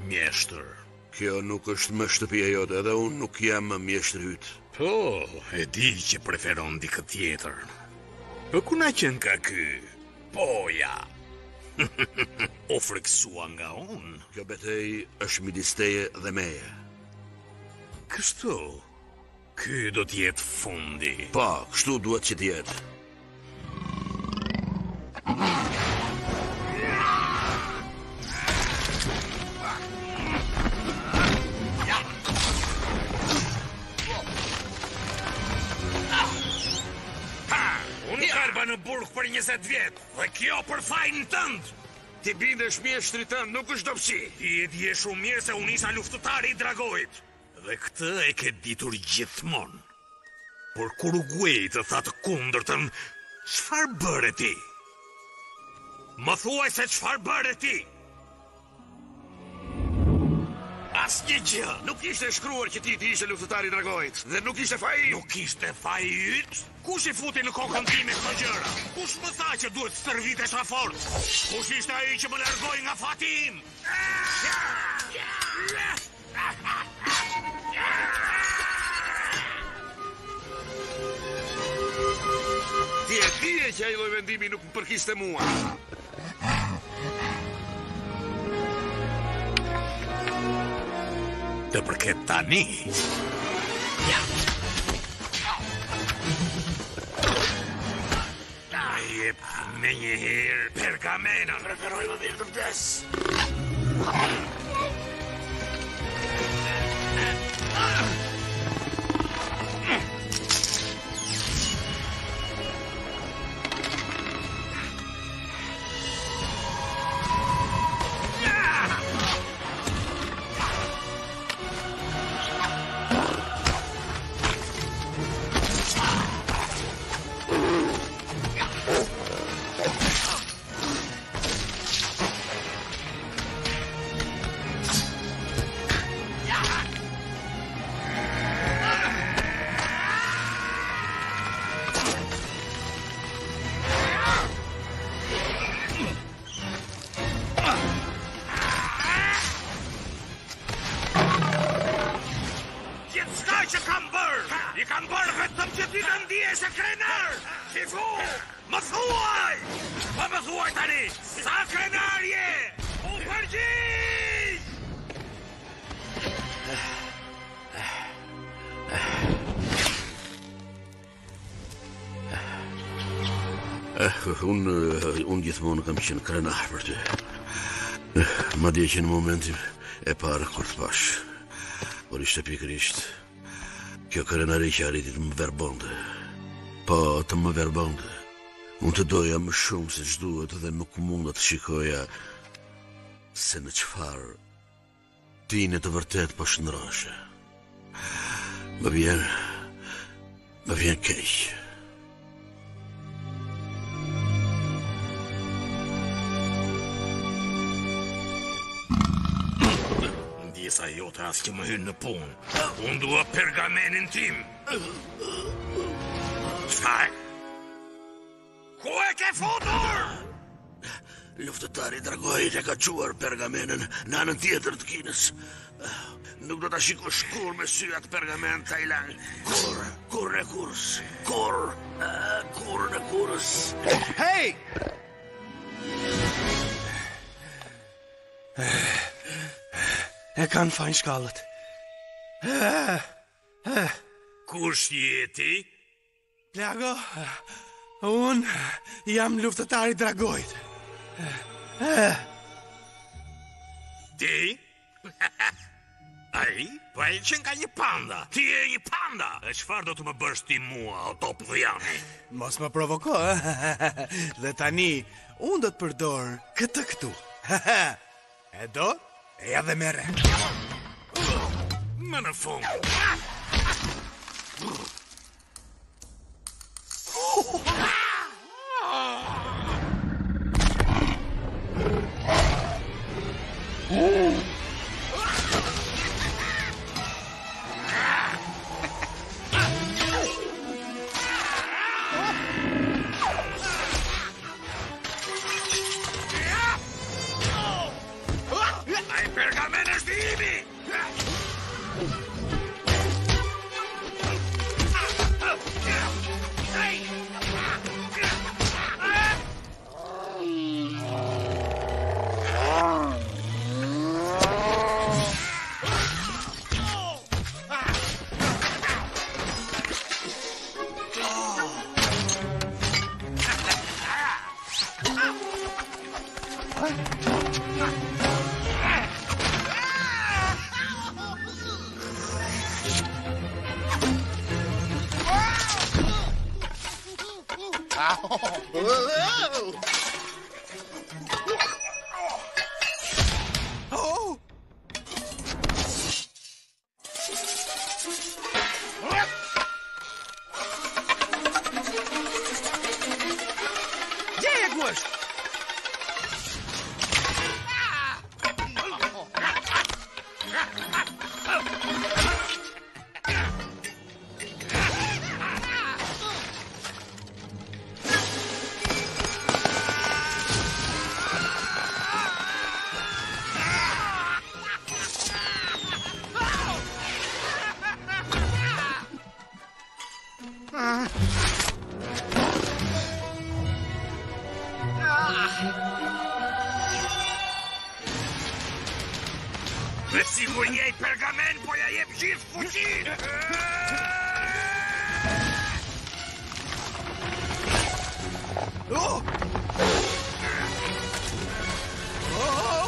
Mjeshtër. Kjo nuk është më shtëpia jote, edhe unë nuk jam më mjeshtër yt. Po, e di që preferon dikë tjetër. Po ku na qenë ka ky? Poja. O friksua nga unë. Kjo betej është midis teje dhe meje. Kështu, ky do t'jetë fundi. Po, kështu duhet që t'jetë. Në burg për 20 vjet, dhe kjo për fajin tënd. Ti bindesh mjeshtrit tënd, nuk është dobësi. Ti e di shumë mirë se unë isha luftëtari i Dragojit. Dhe këtë e ke ditur gjithmonë. Por kur Uguay të tha të kundërtën, çfarë bëre ti? Më thuaj se çfarë bëre ti? Asnjë gjë. Nuk ishte shkruar që ti ishe luftëtari i Dragojit, dhe nuk ishte faji. Nuk ishte faji yt? Kush i futi në kokën time këto gjëra? Kush më tha që duhet stërvitesh a fort? Kush ishte ai që më largoi nga fati im? Ti e dije që ai lloj vendimi nuk më përkiste mua. Të përket tani. Jep me njëherë pergamenën. Preferoj më mirë të vdes. Unë gjithmonë kam qenë krenar për ty. Madje që në momentin e parë kur të pash. Por ishte pikërisht kjo krenari që arriti të më verbonte. Po, të më verbonte. Unë të doja më shumë se ç'duhet dhe nuk mund të shikoja se në çfarë ti në të vërtet po shndrohesh. Më vjen keq. Sa jote as që më hynë në punë. Unë dua pergamenin tim. Çfarë? Ku e ke futur? Luftëtari i Dragojit e ka quar pergamenin në anën tjetër të kinës. Nuk do ta shikosh kur me sy atë pergament, Tailang. Kur në kurs. Kur në kurs. Hey! E kanë fajnë shkallët. Kush je ti? Plago, unë jam luftëtari Dragojit. Ti? Ai? Po ai që nga një panda. Ti e një panda. E çfarë do të më bësh ti mua, o top dhjani? Mos më provoko, Dhe tani, unë do të përdor këtë këtu. E do? E ja dhe mere. Më në fund. Ai pergamenin Oh! Jéguas! Sigur iei pergament, poi ai și fugit! Oh! Oh!